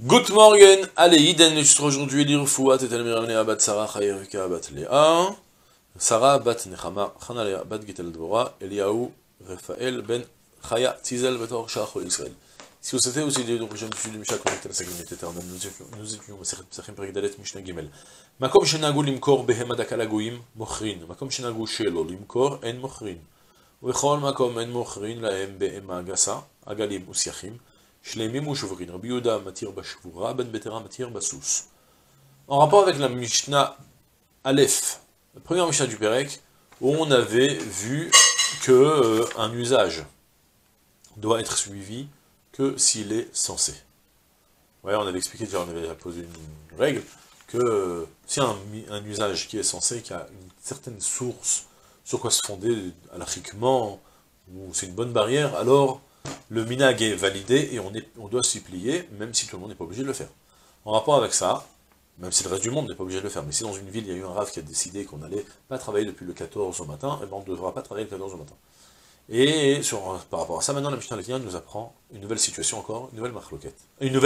Good morning, allez, Iden, aujourd'hui, l'Irfouat et Elmirane Abat Sarah, Chayevika Abat Léa, Sarah Bat Nechama, Chanalea Bat Gitel Dvora, Eliaou, Raphaël Ben Chaya, Tizel Betor Shachol Israël. Si vous souhaitez aussi des prochaines études de Misha connectées à la Saguenite éternelle, nous étudions Masechet Psachim Perigdalet Mishnah Gimel. Makom Shenagu Limkor Behema Dakalagoim Mochrin, Makom Shenagu Shelo Limkor En Mochrin, Vechol Makom En Mochrin Laem Behema Gasa, Agalim Usiachim. Shlemim ou Shuvrin, Rabbi Yehuda matir bashvura, Ben Betera matir basous. En rapport avec la Mishnah Aleph, la première Mishnah du Pérec, où on avait vu que un usage doit être suivi que s'il est censé. Ouais, on avait expliqué, déjà on avait posé une règle, que si un usage qui est censé, qui a une certaine source, sur quoi se fonder halachiquement, ou c'est une bonne barrière, alors le minag est validé et on doit s'y plier, même si tout le monde n'est pas obligé de le faire. En rapport avec ça, même si le reste du monde n'est pas obligé de le faire, mais si dans une ville il y a eu un rave qui a décidé qu'on n'allait pas travailler depuis le 14 au matin, et ben on ne devra pas travailler le 14 au matin. Et par rapport à ça, maintenant la Mishnah Lévien nous apprend une nouvelle situation encore, une nouvelle marloquette.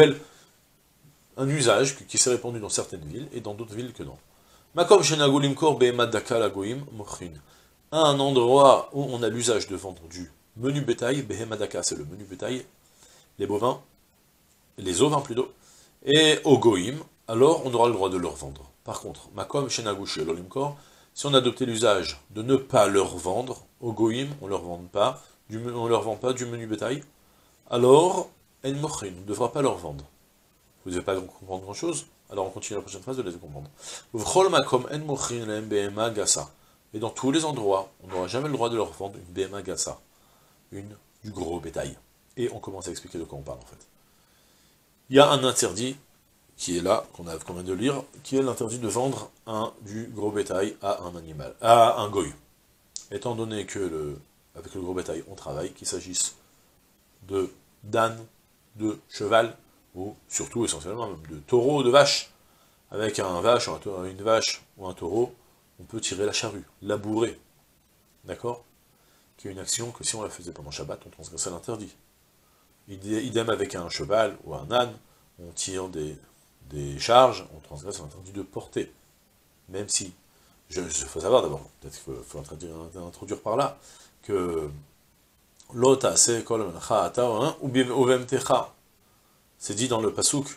Un usage qui s'est répandu dans certaines villes et dans d'autres villes que non. Makom shenagu limkor be'emad daka lagoim mochrin. Un endroit où on a l'usage de vendre du menu bétail, Behemadaka, c'est le menu bétail, les bovins, les ovins plutôt, et au goïm, alors on aura le droit de leur vendre. Par contre, Makom, Shenagushi, Lolimkor, si on adoptait l'usage de ne pas leur vendre, au goïm, on ne leur vend pas du menu bétail, alors, En Mochrin, on ne devra pas leur vendre. Vous ne devez pas comprendre grand chose, alors on continue la prochaine phrase de les comprendre. V'chol Makom, En Mochrin, Lem Behema Gasa. Et dans tous les endroits, on n'aura jamais le droit de leur vendre une Behema Gasa. Du gros bétail. Et on commence à expliquer de quoi on parle en fait. Il y a un interdit qui est là, qu'on vient de lire, qui est l'interdit de vendre du gros bétail à un animal, à un goy. Étant donné que avec le gros bétail on travaille, qu'il s'agisse de d'âne, de cheval, ou surtout essentiellement même de taureau, de vache. Avec une vache ou un taureau, on peut tirer la charrue, labourer. D'accord ? Qui est une action que si on la faisait pendant Shabbat, on transgressait l'interdit. Idem avec un cheval ou un âne, on tire des charges, on transgresse l'interdit de porter. Même si, il faut savoir d'abord, peut-être qu'il faut introduire par là, que l'ota c'est kol menacha ata uvemtecha. C'est dit dans le pasouk,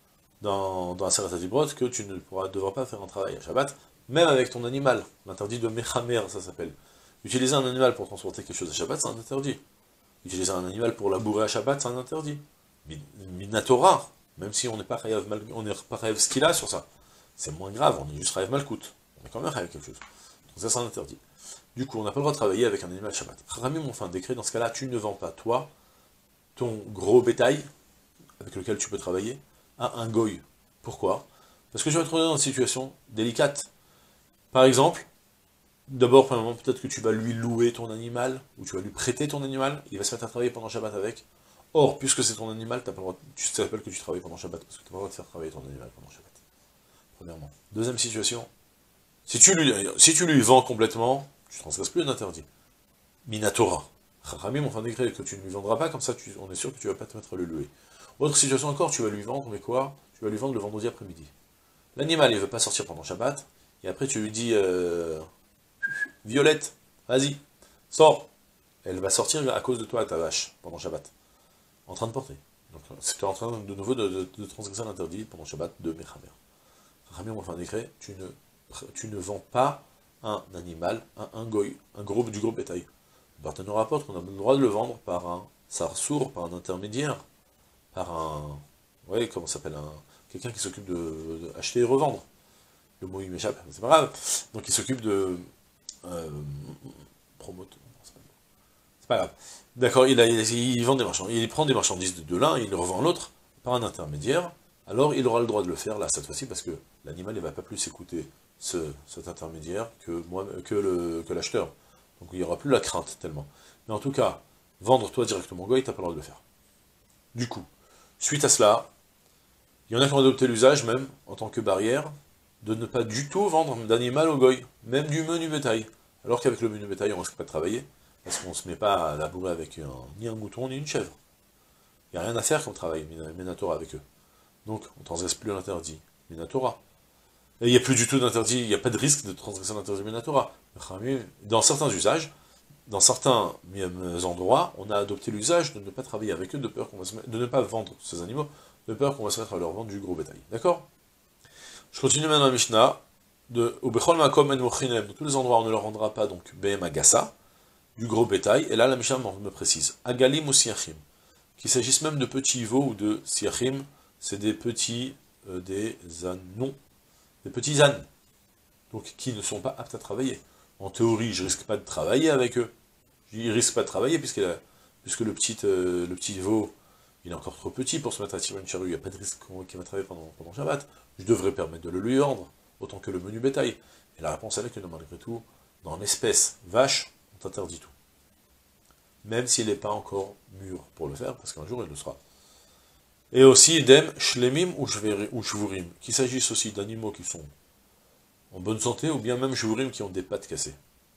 dans la Seret HaDibrot, que tu ne devras pas faire un travail à Shabbat, même avec ton animal. L'interdit de mechamer, ça s'appelle. Utiliser un animal pour transporter quelque chose à Shabbat, c'est un interdit. Utiliser un animal pour labourer à Shabbat, c'est un interdit. Minatora, même si on n'est pas chayav skila sur ça, c'est moins grave, on est juste chayav malkout. On est quand même chayav quelque chose. Donc ça, c'est un interdit. Du coup, on n'a pas le droit de travailler avec un animal Shabbat. Kharamim ont fait un décret, dans ce cas-là, tu ne vends pas, toi, ton gros bétail, avec lequel tu peux travailler, à un goy. Pourquoi? Parce que tu vas te retrouver dans une situation délicate. Par exemple, d'abord, premièrement, peut-être que tu vas lui louer ton animal, ou tu vas lui prêter ton animal, il va se mettre à travailler pendant Shabbat avec. Or, puisque c'est ton animal, tu t'appelles que tu travailles pendant Shabbat, parce que tu n'as pas le droit de faire travailler ton animal pendant Shabbat. Premièrement. Deuxième situation, si tu lui vends complètement, tu ne transgresses plus l'interdit. Minatora. Chachamim ont fait un décret que tu ne lui vendras pas, comme ça on est sûr que tu ne vas pas te mettre à le louer. Autre situation encore, tu vas lui vendre, mais quoi? Tu vas lui vendre le vendredi après-midi. L'animal, il ne veut pas sortir pendant Shabbat, et après tu lui dis... Violette, vas-y, sors. Elle va sortir à cause de toi, ta vache, pendant Shabbat. En train de porter. Donc c'est en train de nouveau de transgresser l'interdit pendant Shabbat de Mechamer. Rami, on fait un décret, tu ne vends pas un animal, un goy, du gros bétail. Le Barthénon rapporte qu'on a le droit de le vendre par un sarsour, par un intermédiaire, par un... Ouais, comment ça s'appelle, quelqu'un qui s'occupe d'acheter et revendre. Le mot il m'échappe, mais c'est pas grave. Donc il s'occupe de... promote, c'est pas grave. D'accord, il vend des marchandises, il prend des marchandises de l'un, il les revend l'autre, par un intermédiaire, alors il aura le droit de le faire, là, cette fois-ci, parce que l'animal, il va pas plus écouter cet intermédiaire que l'acheteur. Donc il n'y aura plus la crainte, tellement. Mais en tout cas, vendre toi directement goy, t'as pas le droit de le faire. Du coup, suite à cela, il y en a qui ont adopté l'usage, même, en tant que barrière, de ne pas du tout vendre d'animal au goy, même du menu bétail. Alors qu'avec le menu bétail, on ne risque pas de travailler, parce qu'on ne se met pas à labourer avec ni un mouton, ni une chèvre. Il n'y a rien à faire comme travail, Minatora avec eux. Donc, on ne transgresse plus l'interdit Minatora. Et il n'y a plus du tout d'interdit, il n'y a pas de risque de transgresser l'interdit Minatora. Dans certains usages, dans certains endroits, on a adopté l'usage de ne pas travailler avec eux, de peur qu'on va se mettre, de ne pas vendre ces animaux, de peur qu'on va se mettre à leur vendre du gros bétail. D'accord? Je continue maintenant la Mishnah. Au Bechol Makom En Mochinem, dans tous les endroits, on ne leur rendra pas donc Behem Agassa, du gros bétail. Et là, la Mishnah me précise Agalim ou Siachim. Qu'il s'agisse même de petits veaux ou de Siachim, c'est des petits, des ânes, des petits ânes, donc qui ne sont pas aptes à travailler. En théorie, je risque pas de travailler avec eux. Je risque pas de travailler puisque le petit veau, il est encore trop petit pour se mettre à tirer une charrue. Il n'y a pas de risque qu'il va travailler pendant Shabbat. Je devrais permettre de le lui rendre, autant que le menu bétail. Et la réponse elle est que non, malgré tout, dans l'espèce vache, on t'interdit tout. Même s'il n'est pas encore mûr pour le faire, parce qu'un jour il le sera. Et aussi, idem, shlemim ou shvurim, qu'il s'agisse aussi d'animaux qui sont en bonne santé, ou bien même shvurim qui ont des pattes cassées.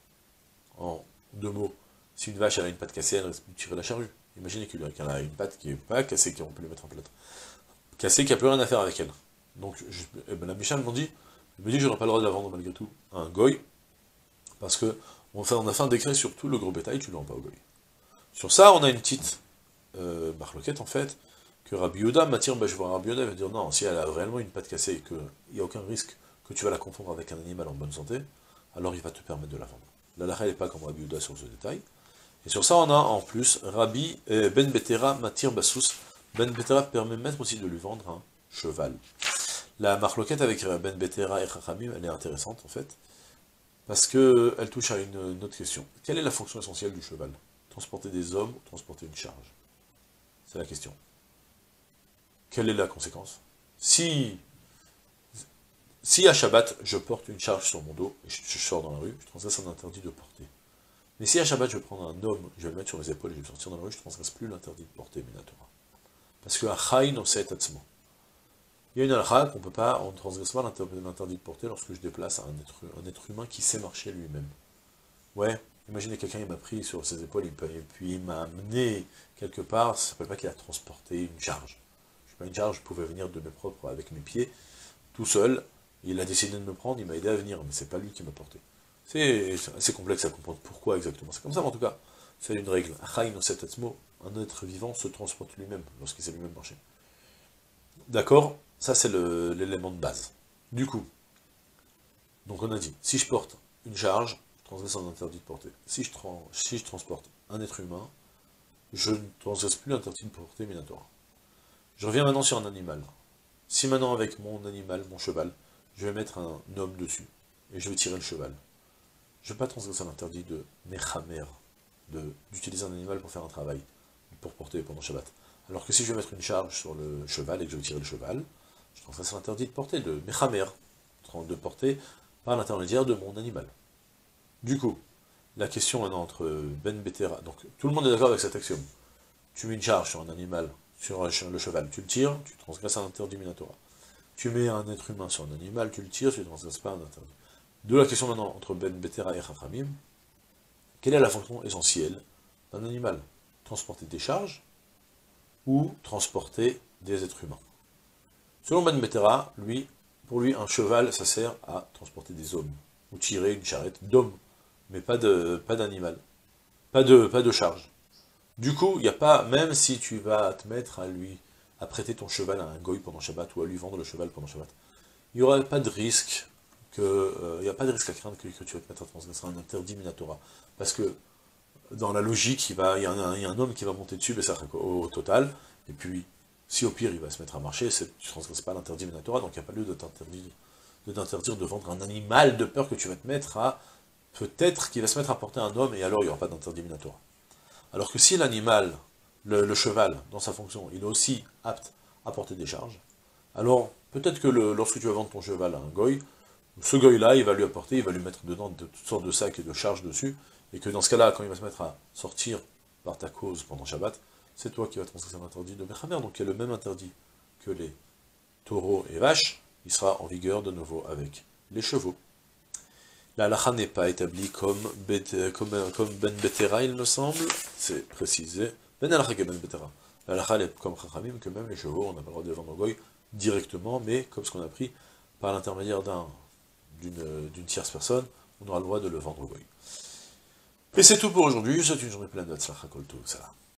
En deux mots, si une vache elle a une patte cassée, elle risque de tirer la charrue. Imaginez qu'elle a une patte qui n'est pas cassée, qu'on peut lui mettre en plâtre. Cassée, qui n'a plus rien à faire avec elle. Donc, la Mishnah me dit, je n'aurai pas le droit de la vendre malgré tout à un goy, parce que on a fait un décret sur tout le gros bétail, tu ne le rends pas au goy. Sur ça, on a une petite marloquette, en fait, que Rabbi Yehuda m'attire, je vois Rabbi Yehuda va dire non, si elle a réellement une patte cassée et qu'il n'y a aucun risque que tu vas la confondre avec un animal en bonne santé, alors il va te permettre de la vendre. La lacha n'est pas comme Rabbi Yehuda sur ce détail. Et sur ça, on a en plus Rabbi Ben Betera Matir Bassous. Ben Betera permet même aussi de lui vendre un cheval. La marloquette avec Ben Betera et Chachamim, elle est intéressante en fait, parce qu'elle touche à une autre question. Quelle est la fonction essentielle du cheval? Transporter des hommes ou transporter une charge? C'est la question. Quelle est la conséquence? Si à Shabbat, je porte une charge sur mon dos, et je sors dans la rue, je transgresse un interdit de porter. Mais si à Shabbat, je vais prendre un homme, je vais le mettre sur mes épaules, et je vais sortir dans la rue, je ne transgresse plus l'interdit de porter Minatora. Parce que Achai no set atzmo. Il y a une halakha qu'on peut pas, on ne transgresse pas l'interdit de porter lorsque je déplace un être humain qui sait marcher lui-même. Ouais, imaginez quelqu'un, il m'a pris sur ses épaules, et puis il m'a amené quelque part, ça ne s'appelle pas qu'il a transporté une charge. Je sais pas, une charge, je pouvais venir de mes propres, avec mes pieds, tout seul, il a décidé de me prendre, il m'a aidé à venir, mais c'est pas lui qui m'a porté. C'est assez complexe à comprendre pourquoi exactement. C'est comme ça, mais en tout cas, c'est une règle. Un être vivant se transporte lui-même lorsqu'il sait lui-même marcher. D'accord? Ça, c'est l'élément de base. Du coup, donc on a dit, si je porte une charge, je transgresse un interdit de porter. Si je transporte un être humain, je ne transgresse plus l'interdit de porter Minatora. Je reviens maintenant sur un animal. Si maintenant avec mon animal, mon cheval, je vais mettre un homme dessus, et je vais tirer le cheval, je ne vais pas transgresser l'interdit de Mechamer, d'utiliser un animal pour faire un travail, pour porter pendant Shabbat. Alors que si je vais mettre une charge sur le cheval et que je vais tirer le cheval, je transgresse l'interdit de porter, de Mechamer, de porter par l'intermédiaire de mon animal. Du coup, la question maintenant entre Ben Betera, donc tout le monde est d'accord avec cet axiome. Tu mets une charge sur un animal, sur le cheval, tu le tires, tu transgresses un interdit Minatora. Tu mets un être humain sur un animal, tu le tires, tu ne transgresses pas un interdit. De la question maintenant entre Ben Betera et Chachamim, quelle est la fonction essentielle d'un animal? Transporter des charges ou transporter des êtres humains? Selon Ben Betera, pour lui, un cheval, ça sert à transporter des hommes, ou tirer une charrette d'hommes, mais pas d'animal, pas de charge. Du coup, il n'y a pas, même si tu vas te mettre à prêter ton cheval à un goy pendant Shabbat, ou à lui vendre le cheval pendant Shabbat, il n'y aura pas de risque il n'y a pas de risque à craindre que tu vas te mettre à transgresser un interdit Minatora. Parce que, dans la logique, il y a un homme qui va monter dessus, au total, et puis, si au pire il va se mettre à marcher, tu ne transgresses pas l'interdit Minatora, donc il n'y a pas lieu de t'interdire de vendre un animal de peur que tu vas te mettre à, peut-être qu'il va se mettre à porter un homme, et alors il n'y aura pas d'interdit Minatora. Alors que si l'animal, le cheval, dans sa fonction, il est aussi apte à porter des charges, alors peut-être que lorsque tu vas vendre ton cheval à un goy, ce goy-là, il va lui mettre dedans de toutes sortes de sacs et de charges dessus, et que dans ce cas-là, quand il va se mettre à sortir par ta cause pendant Shabbat, c'est toi qui vas transgresser l'interdit de Mechamer, donc il y a le même interdit que les taureaux et vaches, il sera en vigueur de nouveau avec les chevaux. La halakha n'est pas établie comme Ben Betera, il me semble, c'est précisé. Ben halakha que Ben Betera. La halakha est comme Chachamim, que même les chevaux, on n'a pas le droit de les vendre au goy, directement, mais comme ce qu'on a appris, par l'intermédiaire d'une tierce personne, on aura le droit de le vendre au goy. Et c'est tout pour aujourd'hui, c'est une journée pleine de tzlach, kol tov, salam.